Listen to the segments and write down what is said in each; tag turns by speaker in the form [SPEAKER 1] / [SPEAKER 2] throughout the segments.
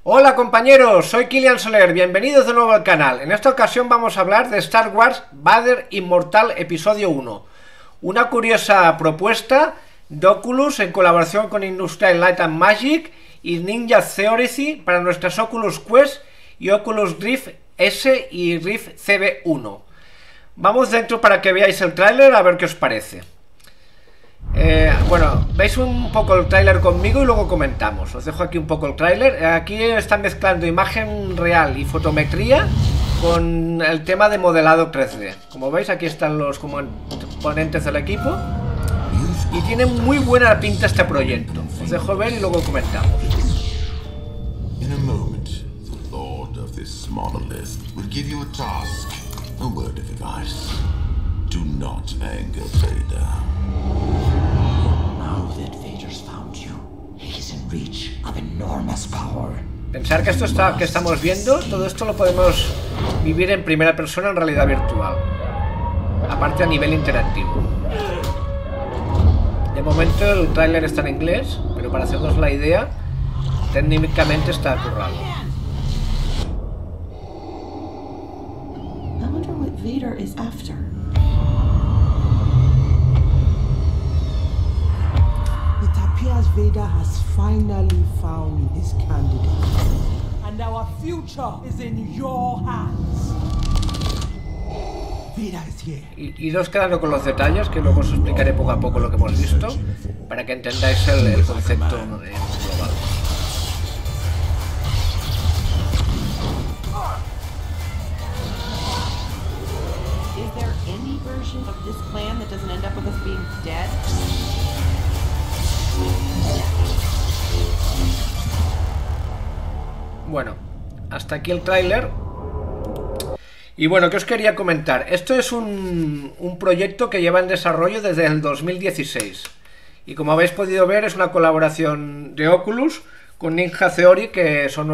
[SPEAKER 1] Hola compañeros, soy Kilian Soler, bienvenidos de nuevo al canal. En esta ocasión vamos a hablar de Star Wars Vader Inmortal Episodio 1. Una curiosa propuesta de Oculus en colaboración con Industrial Light and Magic y Ninja Theory para nuestras Oculus Quest y Oculus Rift S y Rift CB1. Vamos dentro para que veáis el tráiler a ver qué os parece. Bueno, veis un poco el tráiler conmigo y luego comentamos. Os dejo aquí un poco el tráiler. Aquí están mezclando imagen real y fotometría con el tema de modelado 3D. Como veis, aquí están los componentes del equipo y tiene muy buena pinta este proyecto. Os dejo ver y luego comentamos.
[SPEAKER 2] In a moment, the Lord of this monolith will give you a task. A word of advice. Do not anger Vader.
[SPEAKER 3] Now that Vader's found you, he's in reach of enormous power.
[SPEAKER 1] Pensar que esto que estamos viendo, todo esto lo podemos vivir en primera persona en realidad virtual. Aparte a nivel interactivo. De momento el tráiler está en inglés, pero para hacernos la idea, técnicamente está currado.
[SPEAKER 4] I wonder what Vader is after.
[SPEAKER 5] It appears Vader has finally found his candidate. And our future is in your hands. Vader is here.
[SPEAKER 1] Iros quedando con los detalles, que luego os explicaré poco a poco lo que hemos visto, para que entendáis el concepto global.
[SPEAKER 4] Is there any version of this plan that doesn't end up with us being dead?
[SPEAKER 1] Bueno, hasta aquí el tráiler. Y bueno, ¿qué os quería comentar? Esto es un proyecto que lleva en desarrollo desde el 2016. Y como habéis podido ver, es una colaboración de Oculus con Ninja Theory, que son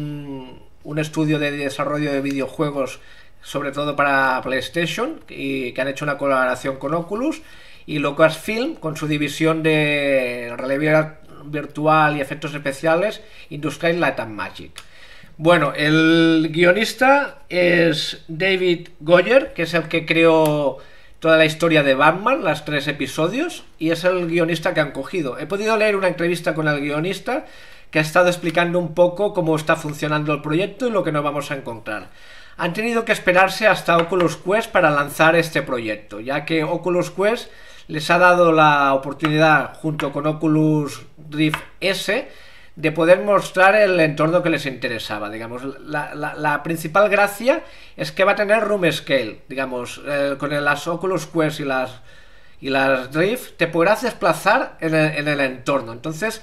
[SPEAKER 1] un estudio de desarrollo de videojuegos, sobre todo para PlayStation, y que han hecho una colaboración con Oculus, y Lucasfilm con su división de realidad virtual y efectos especiales, Industrial Light and Magic. Bueno, el guionista es David Goyer, que es el que creó toda la historia de Batman, los 3 episodios, y es el guionista que han cogido. He podido leer una entrevista con el guionista que ha estado explicando un poco cómo está funcionando el proyecto y lo que nos vamos a encontrar. Han tenido que esperarse hasta Oculus Quest para lanzar este proyecto, ya que Oculus Quest les ha dado la oportunidad, junto con Oculus Rift S, de poder mostrar el entorno que les interesaba. Digamos, la principal gracia es que va a tener room scale. Digamos, con las Oculus Quest y las Rift te podrás desplazar en el entorno. Entonces,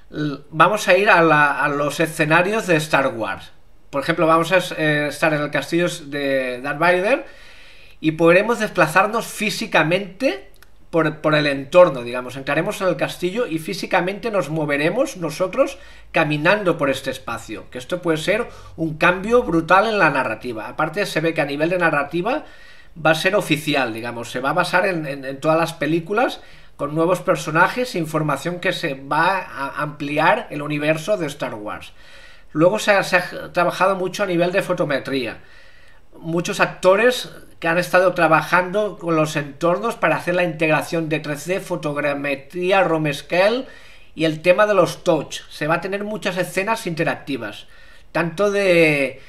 [SPEAKER 1] vamos a ir a los escenarios de Star Wars. Por ejemplo, vamos a estar en el castillo de Darth Vader y podremos desplazarnos físicamente por el entorno, digamos. Entraremos en el castillo y físicamente nos moveremos nosotros caminando por este espacio, que esto puede ser un cambio brutal en la narrativa. Aparte, se ve que a nivel de narrativa va a ser oficial, digamos, se va a basar en todas las películas, con nuevos personajes e información que se va a ampliar el universo de Star Wars. Luego se ha trabajado mucho a nivel de fotometría. Muchos actores que han estado trabajando con los entornos para hacer la integración de 3D, fotogrametría, room scale y el tema de los touch. Se va a tener muchas escenas interactivas, tanto de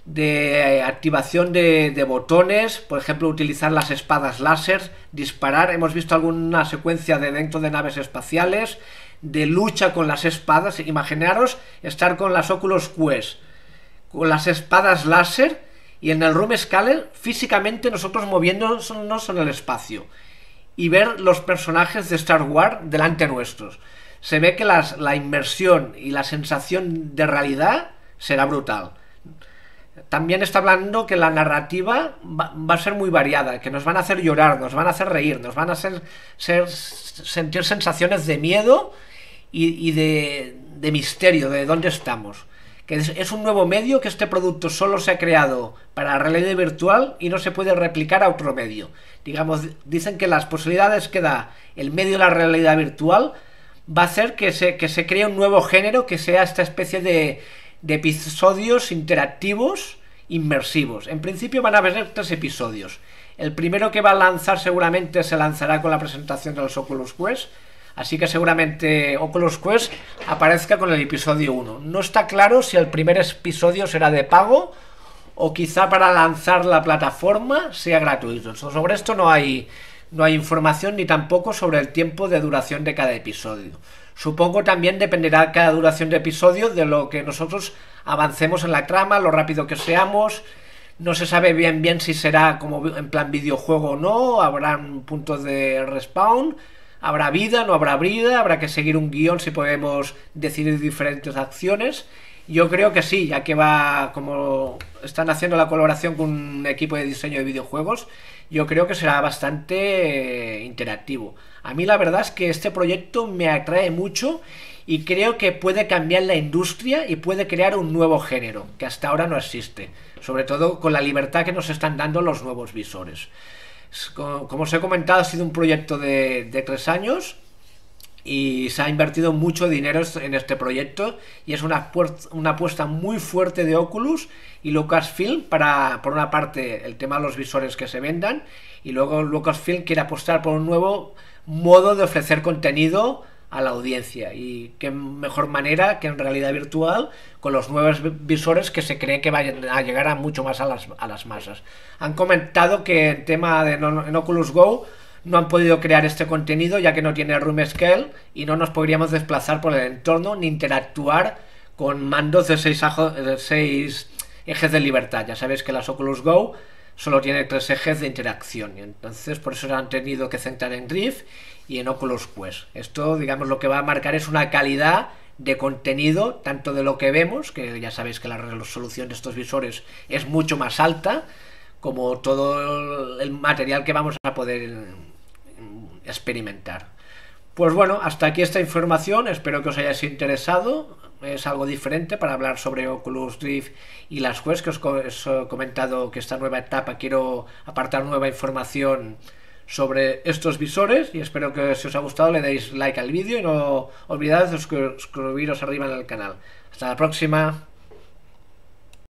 [SPEAKER 1] activación de botones, por ejemplo, utilizar las espadas láser, disparar. Hemos visto alguna secuencia de dentro de naves espaciales, de lucha con las espadas. Imaginaros estar con las Oculus Quest, con las espadas láser, y en el room scale físicamente nosotros moviéndonos en el espacio y ver los personajes de Star Wars delante nuestros. Se ve que la inmersión y la sensación de realidad será brutal. También está hablando que la narrativa va a ser muy variada, que nos van a hacer llorar, nos van a hacer reír, nos van a hacer sentir sensaciones de miedo y de misterio, de dónde estamos. Que es un nuevo medio, que este producto solo se ha creado para realidad virtual y no se puede replicar a otro medio. Digamos, dicen que las posibilidades que da el medio de la realidad virtual va a hacer que se cree un nuevo género, que sea esta especie de episodios interactivos inmersivos. En principio van a haber 3 episodios. El primero que va a lanzar seguramente se lanzará con la presentación de los Oculus Quest, así que seguramente Oculus Quest aparezca con el episodio 1. No está claro si el primer episodio será de pago o quizá para lanzar la plataforma sea gratuito. Sobre esto no hay información, ni tampoco sobre el tiempo de duración de cada episodio. Supongo también dependerá cada duración de episodio de lo que nosotros avancemos en la trama, lo rápido que seamos. No se sabe bien si será como en plan videojuego o no, habrán puntos de respawn, habrá vida, no habrá vida, habrá que seguir un guión si podemos decidir diferentes acciones. Yo creo que sí, ya que como están haciendo la colaboración con un equipo de diseño de videojuegos, yo creo que será bastante interactivo. A mí la verdad es que este proyecto me atrae mucho y creo que puede cambiar la industria y puede crear un nuevo género, que hasta ahora no existe, sobre todo con la libertad que nos están dando los nuevos visores. Como os he comentado, ha sido un proyecto de 3 años y se ha invertido mucho dinero en este proyecto y es una apuesta muy fuerte de Oculus y Lucasfilm para, por una parte, el tema de los visores que se vendan, y luego Lucasfilm quiere apostar por un nuevo modo de ofrecer contenido a la audiencia, y qué mejor manera que en realidad virtual con los nuevos visores que se cree que vayan a llegar a mucho más a las masas. Han comentado que en tema de en Oculus Go no han podido crear este contenido ya que no tiene room scale y no nos podríamos desplazar por el entorno ni interactuar con mandos de 6 ejes de libertad. Ya sabéis que las Oculus Go solo tiene 3 ejes de interacción, y entonces por eso se han tenido que centrar en Rift y en Oculus Quest. Esto, digamos, lo que va a marcar es una calidad de contenido, tanto de lo que vemos, que ya sabéis que la resolución de estos visores es mucho más alta, como todo el material que vamos a poder experimentar. Pues bueno, hasta aquí esta información, espero que os haya interesado. Es algo diferente para hablar sobre Oculus Rift y las Quest, que os he comentado que esta nueva etapa quiero apartar nueva información sobre estos visores, y espero que si os ha gustado le deis like al vídeo y no olvidad de suscribiros arriba en el canal. Hasta la próxima.